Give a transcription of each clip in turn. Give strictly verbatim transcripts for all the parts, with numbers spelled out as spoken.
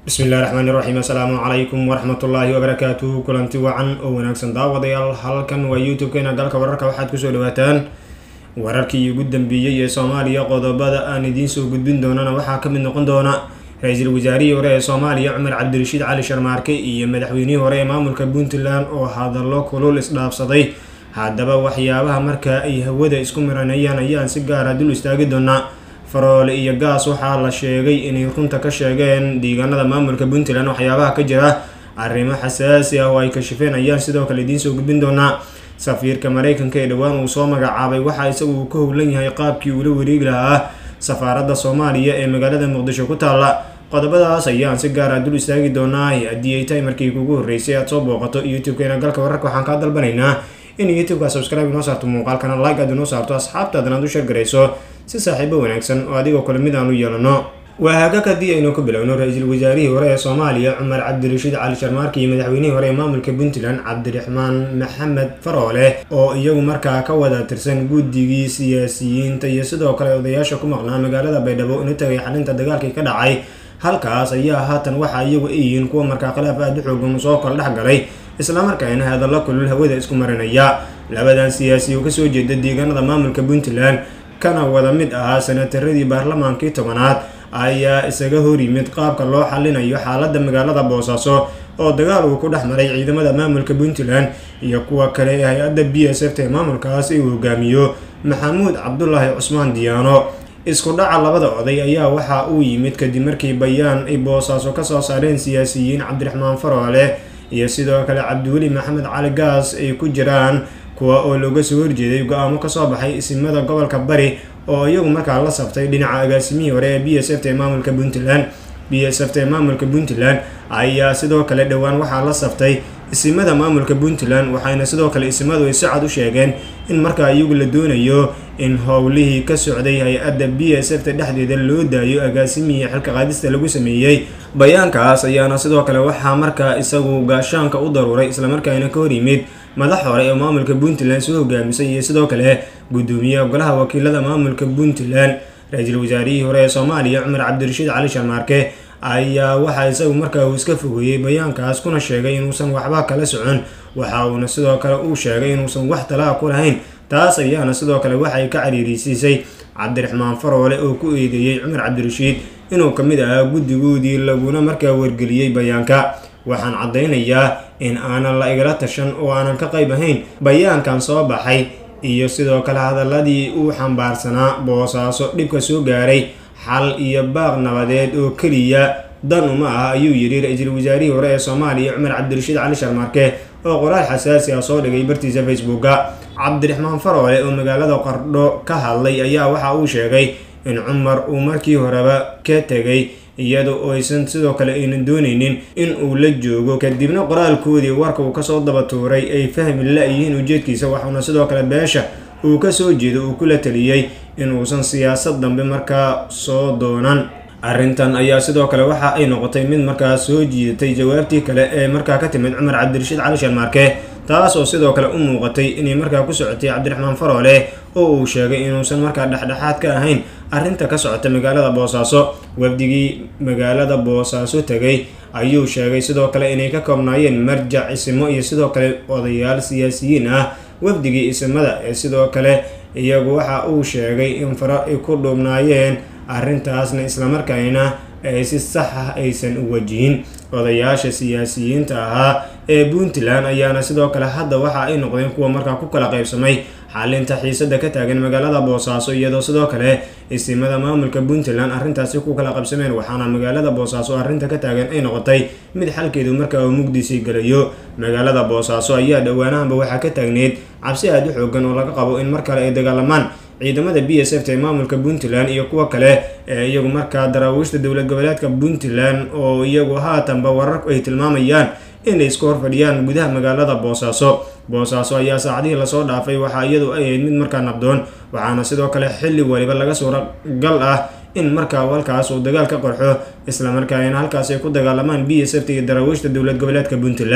بسم الله الرحمن الرحيم السلام عليكم ورحمة الله وبركاته كلنتي وعن oo wanaagsan daawadayaal halkan waa youtube-keena galka wararka waxaad kusoo dhawaataan wararkii ugu dambeeyay ee Soomaaliya qodobada aan idiin soo gudbin doonana waxaa ka mid noqon doona ra'iisul wasaarihii hore ee Soomaaliya Cumar Cabdirashiid Cali Sharmaarke iyo madaxweynihii hore ee maamulka Puntland oo hadallo kulul isdhaafsaday haddaba waxyaabaha marka ay hawada isku miranayaan ayaan si gaar ah dul istaagi doonaa Faroole iyo Gaas waxaa la sheegay inay runta ka sheegeen deegaanada maamulka Puntland waxyaabaha ka jira arrimo xasaasi ah oo ay ka shifeen ayaan sidoo kale idiin soo gudbin doonaa safiirka Mareykanka ee dhawaan uu soo magacaabay waxa isagu uu ka howlan yahay qaabkii uu la wareegi lahaa safaaradda Soomaaliya ee magaalada Muqdisho ku taala qodobadaas ayaan si gaar ah dul istaagi doonaa haddii ay tahay markii ugu horeysay aad soo booqato youtube-keena galka wararka waxaan ka dalbanaynaa in youtube-ka subscribe inoo saarto muuqaalkana like aad inoo saarto asxaabtaadana aad u share garayso si saaxiibo wanaagsan oo adigoo kale mid aan u yeelano waa hagaag haddii aynu ku bilowno ra'iisul wasaarihii hore ee Soomaaliya Cumar Cabdirashiid Cali Sharmaarke iyo madaxweynihii hore ee maamulka Puntland Cabdiraxmaan Maxamed Faroole oo iyagu markaa ka wada tirsan guddigii siyaasiyiinta iyo sidoo kale odayaasha ku maqnaa magaalada Baydhabo inuu tagay xalinta dagaalkii ka dhacay halkaas ayaa haatan waxa iyagu ay yihiin kuwa markaa khilaaf aad u xooggan soo kala dhex galay isla markaana hadallo kulul hawada isku marinaya labadan siyaasi oo ka soo jeeda deegaanada maamulka Puntland kana wada mid ahaa sanataradii baarlamaankii tobanaad ayaa isaga hor yimid qaabka loo xalinayo xaaladda magaalada Boosaaso oo dagaal uu ku dhex maray ciidamada maamulka Puntland iyo kuwa kale ee hay'adda B S F ee maamulkaas uu hogaamiyo Maxamuud Cabdullaahi Cusmaan Diyaano isku dhaca labada oday ayaa waxa uu yimid kadib markii bayaan ay Boosaaso ka soo saareen siyaasiyiin Cabdiraxmaan Faroole iyo sidoo kale Cabdiweli Maxamed Cali Gaas ay ku jiraan kuwa oo looga soo horjeeday go'aamo ka soo baxay isimada gobolka Bari oo iyagu markaa la sabtay dhinaca agaasimihii hore ee B S F ee maamulka Puntland B S F ee maamulka Puntland ayaa sidoo kale dhawaan waxaa la sabtay isimada maamulka Puntland waxayna sidoo kale isimadu ay si cad u sheegeen in markaa iyagu la doonayo in howlihii ka socday hay'adda B S F dhexdeeda loo daayo agaasimihii xilka qaadista lagu sameeyay bayaankaas ayaana sidoo kale waxaa markaa isagu gaashaanka u daruuray isla markaana ka hor yimid madax hore ee maamulka Puntland soo hogaamisay iyo sidoo kale gudoomiyaha golaha wakiilada maamulka Puntland ra'iisul wasaarihii hore ee Soomaaliya Cumar Cabdirashiid Cali Sharmaarke ayaa waxa isagu markaa uu iska fogeeyay bayaankaas kuna sheegay inuusan waxba kala socon waxa uuna sidoo kale uu sheegay inuusan wax talaa ku lahayn taas ayaana sidoo kale waxay ka cariirisiisay Cabdiraxmaan Faroole oo ku eedeeyay Cumar Cabdirashiid inuu kamid ahaa guddigoodii laguna markaa wargeliyay bayaanka waxaan cadeynayaa in aanan la igala tashan oo aanan ka qayb ahayn bayaankan soo baxay iyo sidoo kale hadaladii uu xambaarsanaa Boosaaso dhibka soo gaaray xal iyo baaq nabadeed oo kaliya dan uma aha ayuu yiri ra'iisul wasaarihii hore ee Soomaaliya Cumar Cabdirashiid Cali Sharmaarke oo qoraal xasaasi ah soo dhigay bartiisa Facebook-ka Cabdiraxmaan Faroole oo magaalada Qardho ka hadlay ayaa waxa uu sheegay in Cumar uu markii horeba ka tagay iyadoo aysan sidoo kale aynan doonaynin in uu la joogo kadibna qoraalkoodii warka uu ka soo daba tuuray ay fahmi la'yihiin ujeedkiisa waxaana sidoo kale beesha uu ka soo jeedo uu kula taliyay in uusan siyaasad dambe markaa soo doonan arrintan ayaa sidoo kale waxa ay noqotay mid markaa soo jiidatay jawaabtii kale ee markaa ka timid Cumar Cabdirashiid Cali Sharmaarke taas oo sidoo kale u muuqatay inay markaa ku socotay Cabdiraxmaan Faroole oo uu sheegay inuusan markaa dhexdhexaad ka ahayn arrinta ka socota magaalada Boosaaso wafdigii magaalada Boosaaso tagay ayuu sheegay sidoo kale inay ka koobnaayeen marjac isimo iyo sidoo kale odayaal siyaasiyiin ah wafdigii isimada ee sidoo kale iyagu waxa uu sheegay in faro ay ku dhubnaayeen arrintaasna isla markaana ay si sax ah aysan u wajihin odayaasha siyaasiyiinta ahaa ee Puntland ayaana sidoo kale hadda waxa ay noqdeen kuwa markaa ku kala qaybsamay xalinta xiisada ka taagan magaalada Boosaaso iyadoo sidoo kale isimada maamulka Puntland arrintaasi ku kala qaybsameen waxaana magaalada Boosaaso arrinta ka taagan ay noqotay mid xalkeedu markaa uu mugdisi galayo magaalada Boosaaso ayaa dhawaanahanba waxa ka taagneed cabsi aad u xooggan oo laga qabo in mar kale ay dagaalamaan ciidamada B S F ee maamulka Puntland iyo kuwa kale ee iyagu markaa daraawiishta dowlad goboleedka Puntland oo iyagu haatanba wararku ay tilmaamayaan inay isku horfadhiyaan gudaha magaalada Boosaaso Boosaaso ayaa saacadihii la soo dhaafay waxa iyadu ay ahayd mid markaa nabdoon waxaana sidoo kale xilli waliba laga soo gal ah in markaa halkaas uu dagaal ka qorxo isla markaana halkaas ay ku dagaalamaan B S F iyo daraawiishta dowlad goboleedka Puntland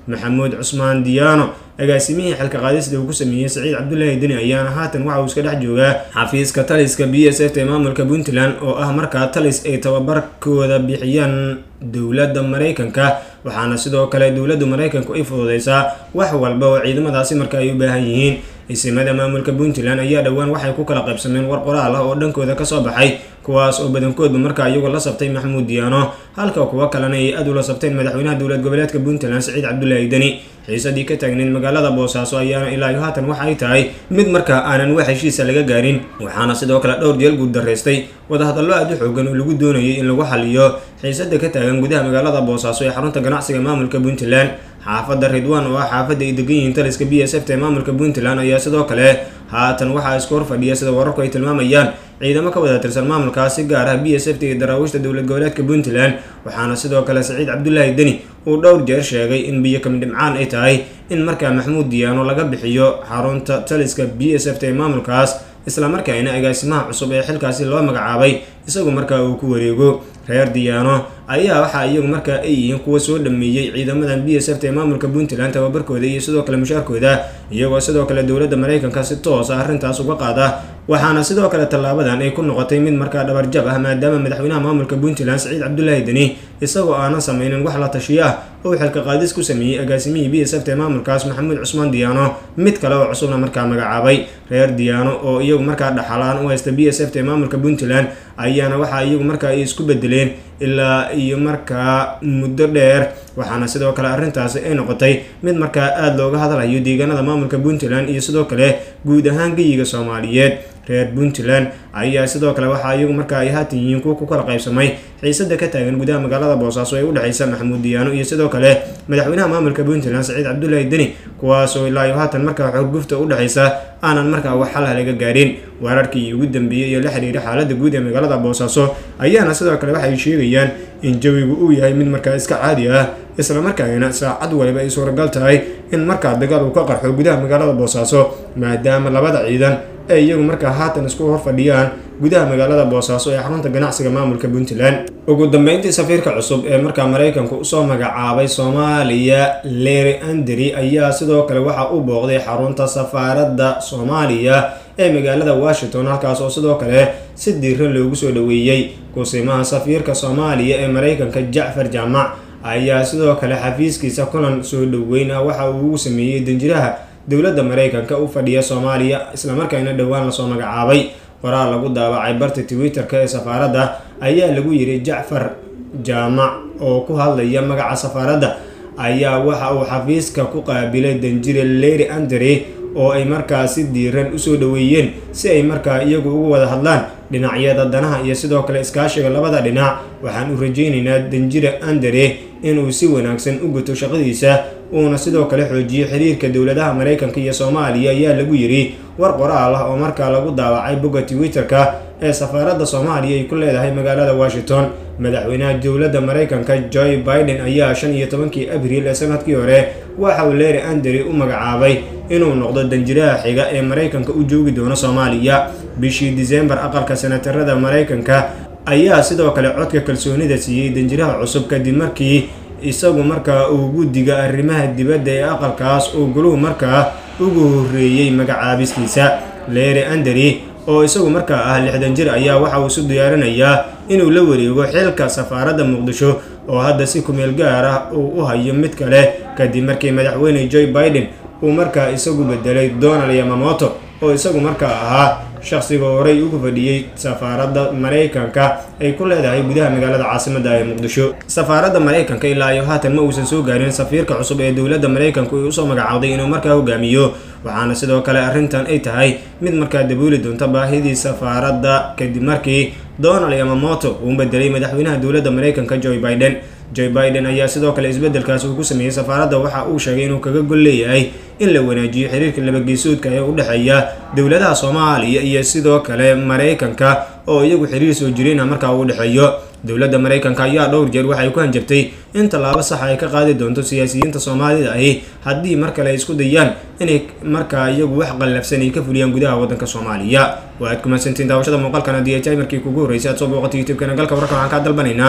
maxamuud cusmaan diyaano agaasimihii xilka qaadista uu ku sameeyey Saciid Cabdullaahi Deni ayaana haatan waxa uu iska dhex joogaa xafiiska taliska B S F ee maamulka Puntland oo ah markaa talis ay tababarkooda bixiyaan dowladda Mareykanka waxaana sidoo kale dowladda Mareykanku ay fududeysaa wax walba oo ciidamadaasi markaa ay u baahan yihiin isimada maamulka Puntland ayaa dhawaan waxay ku kala qaybsameen war qoraal ah oo dhankooda ka soo baxay kuwaas oo badankoodba markaa iyagu la sabtay Maxamuud Diyaano halka kuwa kalena ay aad u la sabteen madaxweynaha dowlad goboleedka Puntland Saciid Cabdullaahi Deni xiisadii ka taagneed magaalada Boosaaso ayaana ilaa haatan waxa ay tahay mid markaa aanan wax heshiis laga gaarin waxaana sidoo kale dhowr jeel guud dareystay wada hadallo aad u xoogan oo lagu doonayay in lagu xaliyo xiisada ka taagan gudaha magaalada Boosaaso ee xarunta ganacsiga maamulka Puntland xaafadda Ridwaan oo ah xaafadda ay degan yihiin taliska B S F ee maamulka Puntland ayaa sidoo kale haatan waxa isku hor fadhiya sida wararku ay tilmaamayaan ciidamo ka wada tirsan maamulkaasi gaar ah B S F ee daraawishta dowlad goboleedka Puntland waxaana sidoo kale Saciid Cabdullaahi Deni uu dhowr jeer sheegay in biyo kam dhimcaan ay tahay in markaa Maxamuud Diyaano laga bixiyo xarunta taliska B S F ee maamulkaas isla markaana agaasimaha cusub ee xilkaasi loo magacaabay isagu markaa uu ku wareego reer Diyaano ayaa waxa iyagu markaa ay yihiin kuwa soo dhameeyay ciidamadan B S F ee maamulka Puntland tababarkooda iyo sidoo kale mushaarkooda iyagoo sidoo kale dowladda Mareykanka si toos ah arrintaas uga qaada waxaana sidoo kale talaabadan ay ku noqotay mid markaa dhabar jab ah maadaama madaxweynaha maamulka Puntland Saciid Cabdullaahi Deni isagoo aanan sameynin wax la tashiyo ah oo xilka qaadis ku sameeyay agaasimihii B S F ee maamulkaas Maxamuud Cusmaan Diyaano mid kale oo cusubna markaa magacaabay reer Diyaano oo iyagu markaa dhaxalaan u haysta B S F ee maamulka Puntland ayaana waxa iyagu markaa ay isku bedeleen ilaa iyo markaa muddo dheer waxaana sidoo kale arrintaasi ay noqotay mid markaa aad looga hadlayo deegaanada maamulka Puntland iyo sidoo kale guud ahaan geyiga Soomaaliyeed reer Puntland ayaa sidoo kale waxa iyagu markaa ay haatan yihiin kuwa ku kala qaybsamay xiisada ka taagan gudaha magaalada Boosaaso ee u dhaxaysa Maxamuud Diyaano iyo sidoo kale madaxweynaha maamulka Puntland Saciid Cabdullaahi Deni kuwaas oo ilaa haatan markaa xogufta u dhaxaysa aanan markaa wax xal laga gaarin wararkii ugu dambeeyay iyo la xiriira xaaladda guud ee magaalada Boosaaso ayaana sidoo kale waxay sheegayaan in jawigu uu yahay mid markaa iska caadi ah isla markaana saacad waliba ay suuragal tahay in markaa dagaal uu ka qarxo gudaha magaalada Boosaaso maadaama labada ciidan ay iyagu markaa haatan isku hor fadhiyaan gudaha magaalada Boosaaso ee xarunta ganacsiga maamulka Puntland ugu dambeyntii safiirka cusub ee markaa Mareykanku u soo magacaabay Soomaaliya Larry Andrew ayaa sidoo kale waxa uu booqday xarunta safaaradda Soomaaliya ee magaalada Washington halkaas oo sidoo kale si diiran loogu soo dhaweeyay kusimaha safiirka Soomaaliya ee Mareykanka Jacfar Jaamac ayaa sidoo kale xafiiskiisa kulan soo dhaweyn ah waxa uu ugu sameeyay danjiraha dowladda Mareykanka u fadhiya Soomaaliya isla markaana dhawaan la soo magacaabay qoraal lagu daabacay barta Twitter-ka ee safaaradda ayaa lagu yiri Jacfar Jaamac oo ku hadlaya magaca safaaradda ayaa waxa uu xafiiska ku qaabilay danjire Larry Andrew oo ay markaa si diiran u soo dhaweeyeen si ay markaa iyagu ugu wada hadlaan dhinacyada danaha iyo sidoo kale iskaashiga labada dhinac waxaan u rajaynaynaa danjire Andrew inuu si wanaagsan u guto shaqadiisa uuna sidoo kale xoojiyo xiriirka dowladaha Mareykanka iyo Soomaaliya ayaa lagu yiri war qoraal ah oo markaa lagu daawacay bogga Twitter-ka ee safaaradda Soomaaliya ay ku leedahay magaalada Washington madaxweynaha dowladda Mareykanka Joe Biden ayaa shan iyo tobankii Abriil ee sanadkii hore waxa uu Larry Andrew u magacaabay inuu noqdo danjiraha xiga ee Mareykanka u joogi doono Soomaaliya bishii December aqalka senatarada Mareykanka ayaa sidoo kale codka kalsoonida siiyay danjiraha cusub kadib markii isagu markaa uu guddiga arrimaha dibadda ee aqalkaas uu guluhu markaa ugu horeeyay magacaabistiisa Larry Andrew oo isagu markaa ah lixdan jir ayaa waxa uu isu diyaarinayaa inuu la wareego xilka safaaradda Muqdisho oo hadda si ku meel gaar ah uu u hayo mid kale kadib markii madaxweyne Joe Biden uu markaa isagu bedelay Donald Yamamoto oo isagu markaa ahaa shakhsiga horay ugu fadhiyay safaaradda Mareykanka ay ku leedahay gudaha magaalada caasimadda ee Muqdisho safaaradda Mareykanka ilaa iyo haatan ma uusan soo gaarin safiirka cusub ee dowladda Mareykanku ay u soo magacaawday inuu markaa hogaamiyo waxaana sidoo kale arrintan ay tahay mid markaa dabooli doonta baahidii safaaradda kadib markii Donald Yamamoto uu bedelay madaxweynaha dowladda Mareykanka Joe Biden Joe Biden ayaa sidoo kale isbedelkaas uu ku sameeyay safaaradda waxa uu sheegay inuu kaga gol leeyahay in la wanaajiyo xiriirka laba geesoodka ee u dhaxeeya dowladaha Soomaaliya iyo sidoo kale Mareykanka oo iyagu xiriir soo jireen markaa u dhaxeeyo dowladda Mareykanka ayaa dhowr jeer waxay ku hanjabtay in talaabo sax ay ka qaadi doonto siyaasiyiinta Soomaalida ahi haddii mar kale isku dayaan inay markaa iyagu wax qalafsan ay ka fuliyaan gudaha waddanka Soomaaliya waad ku mahadsantiin daawashada muuqaalkan haddii ay tahay markii kugu horeysay aad soo booqatay YouTube-kana galka wararka waxaan ka dalbanaynaa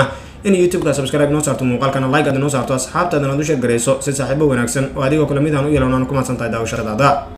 in youtube-ka subscribe noo saarto muuqaalkana like aad noo saarto asxaabtaadana u share gareyso si saaxiibo wanaagsan oo adigoo kala mid aan u yeelanaan ku mahadsantahay daawashadaada.